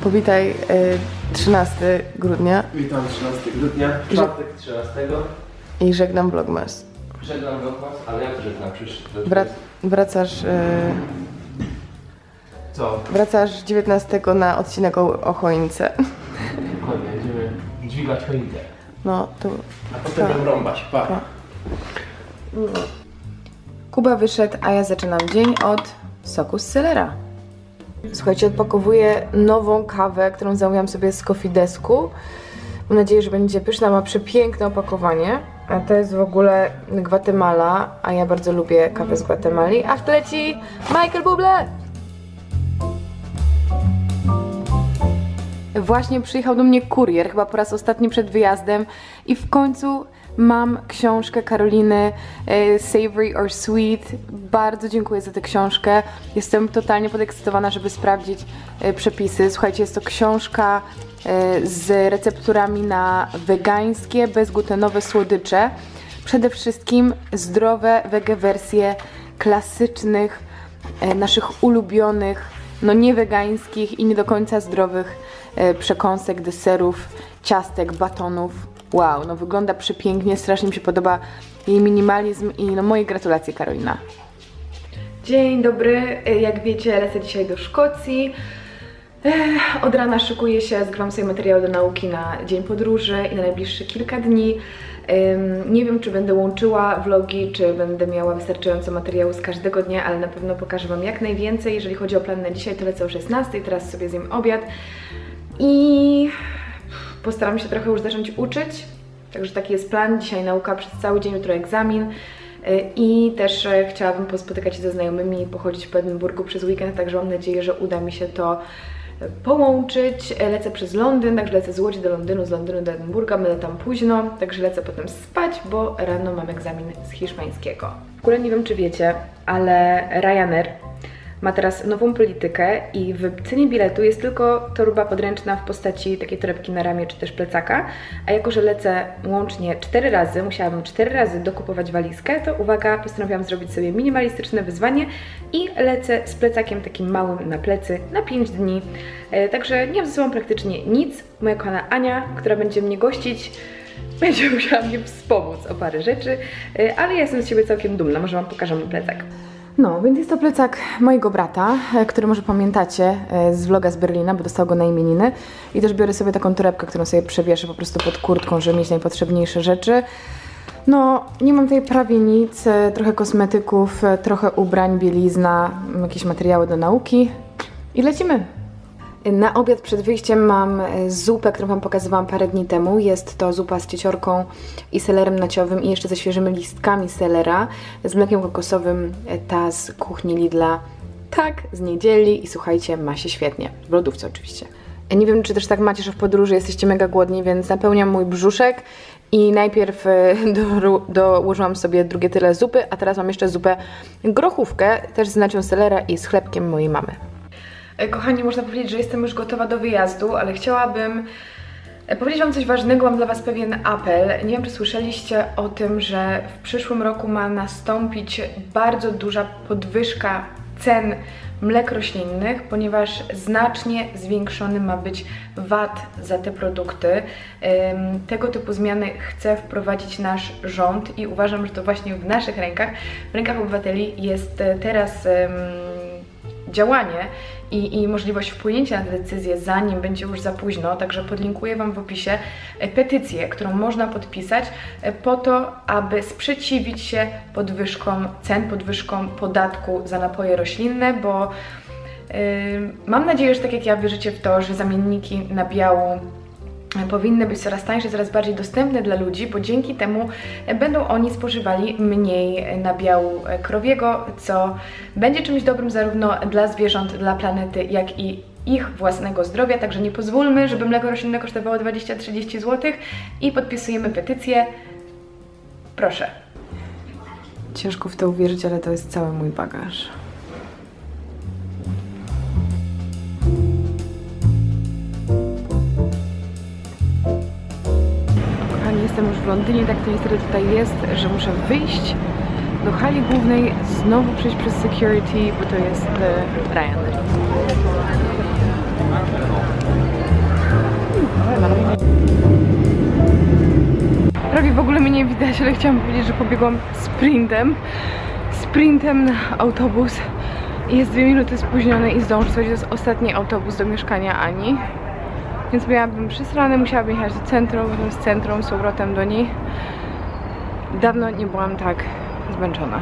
Powitaj 13 grudnia. Witam 13 grudnia, czwartek 13. I żegnam Vlogmas. Żegnam Vlogmas, ale jak żegnam? Przecież wracasz... Co? Wracasz 19 na odcinek o choince. Dokładnie, będziemy dźwigać choinkę. No, to... A potem ją rąbać, pa. Kuba wyszedł, a ja zaczynam dzień od soku z selera. Słuchajcie, odpakowuję nową kawę, którą zamówiłam sobie z Coffee Desku. Mam nadzieję, że będzie pyszna, ma przepiękne opakowanie. A to jest w ogóle Gwatemala, a ja bardzo lubię kawę z Gwatemali. A leci Michael Bublé! Właśnie przyjechał do mnie kurier, chyba po raz ostatni przed wyjazdem i w końcu mam książkę Karoliny Savory or Sweet. Bardzo dziękuję za tę książkę. Jestem totalnie podekscytowana, żeby sprawdzić przepisy. Słuchajcie, jest to książka z recepturami na wegańskie, bezglutenowe słodycze. Przede wszystkim zdrowe wege wersje klasycznych, naszych ulubionych, no nie wegańskich i nie do końca zdrowych przekąsek, deserów, ciastek, batonów. Wow, no wygląda przepięknie, strasznie mi się podoba jej minimalizm i no moje gratulacje, Karolina. Dzień dobry, jak wiecie, lecę dzisiaj do Szkocji. Od rana szykuję się, zgrywam sobie materiały do nauki na dzień podróży i na najbliższe kilka dni. Nie wiem, czy będę łączyła vlogi, czy będę miała wystarczająco materiału z każdego dnia, ale na pewno pokażę Wam jak najwięcej. Jeżeli chodzi o plan na dzisiaj, to lecę o 16, teraz sobie zjem obiad i postaram się trochę już zacząć uczyć. Także taki jest plan. Dzisiaj nauka przez cały dzień, jutro egzamin. I też chciałabym pospotykać się ze znajomymi, pochodzić po Edynburgu przez weekend, także mam nadzieję, że uda mi się to połączyć. Lecę przez Londyn, także lecę z Łodzi do Londynu, z Londynu do Edynburga, będę tam późno, także lecę potem spać, bo rano mam egzamin z hiszpańskiego. W ogóle nie wiem, czy wiecie, ale Ryanair ma teraz nową politykę i w cenie biletu jest tylko torba podręczna w postaci takiej torebki na ramię czy też plecaka, a jako że lecę łącznie 4 razy, musiałabym 4 razy dokupować walizkę, to uwaga, postanowiłam zrobić sobie minimalistyczne wyzwanie i lecę z plecakiem takim małym na plecy na 5 dni. Także nie mam ze sobą praktycznie nic. Moja kochana Ania, która będzie mnie gościć, będzie musiała mnie wspomóc o parę rzeczy, ale ja jestem z siebie całkiem dumna, może Wam pokażę mój plecak. No, więc jest to plecak mojego brata, który może pamiętacie z vloga z Berlina, bo dostał go na imieniny. I też biorę sobie taką torebkę, którą sobie przewieszę po prostu pod kurtką, żeby mieć najpotrzebniejsze rzeczy. No, nie mam tutaj prawie nic, trochę kosmetyków, trochę ubrań, bielizna, jakieś materiały do nauki i lecimy! Na obiad przed wyjściem mam zupę, którą Wam pokazywałam parę dni temu. Jest to zupa z cieciorką i selerem naciowym i jeszcze ze świeżymi listkami selera, z mlekiem kokosowym, ta z kuchni Lidla. Tak, z niedzieli i słuchajcie, ma się świetnie. W lodówce oczywiście. Nie wiem, czy też tak macie, że w podróży jesteście mega głodni, więc napełniam mój brzuszek i najpierw dołożyłam sobie drugie tyle zupy, a teraz mam jeszcze zupę grochówkę, też z nacią selera i z chlebkiem mojej mamy. Kochani, można powiedzieć, że jestem już gotowa do wyjazdu, ale chciałabym powiedzieć Wam coś ważnego. Mam dla Was pewien apel. Nie wiem, czy słyszeliście o tym, że w przyszłym roku ma nastąpić bardzo duża podwyżka cen mlek roślinnych, ponieważ znacznie zwiększony ma być VAT za te produkty. Tego typu zmiany chce wprowadzić nasz rząd i uważam, że to właśnie w naszych rękach, w rękach obywateli jest teraz działanie i możliwość wpłynięcia na tę decyzję, zanim będzie już za późno, także podlinkuję Wam w opisie petycję, którą można podpisać po to, aby sprzeciwić się podwyżkom cen, podwyżkom podatku za napoje roślinne, bo mam nadzieję, że tak jak ja wierzycie w to, że zamienniki nabiału powinny być coraz tańsze, coraz bardziej dostępne dla ludzi, bo dzięki temu będą oni spożywali mniej nabiału krowiego, co będzie czymś dobrym zarówno dla zwierząt, dla planety, jak i ich własnego zdrowia, także nie pozwólmy, żeby mleko roślinne kosztowało 20-30 zł i podpisujemy petycję. Proszę. Ciężko w to uwierzyć, ale to jest cały mój bagaż. Jestem już w Londynie, tak to niestety tutaj jest, że muszę wyjść do hali głównej, znowu przejść przez security, bo to jest Ryanair. Prawie w ogóle mnie nie widać, ale chciałam powiedzieć, że pobiegłam sprintem na autobus i jest 2 minuty spóźniony i zdążę, to jest ostatni autobus do mieszkania Ani. Więc miałabym przesrane, musiałabym jechać do centrum, potem z centrum z powrotem do niej. Dawno nie byłam tak zmęczona.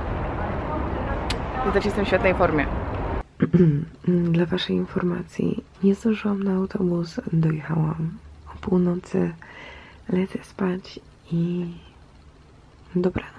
Widać, jestem w świetnej formie. Dla waszej informacji, nie zdążyłam na autobus, dojechałam o północy, lecę spać i dobranoc.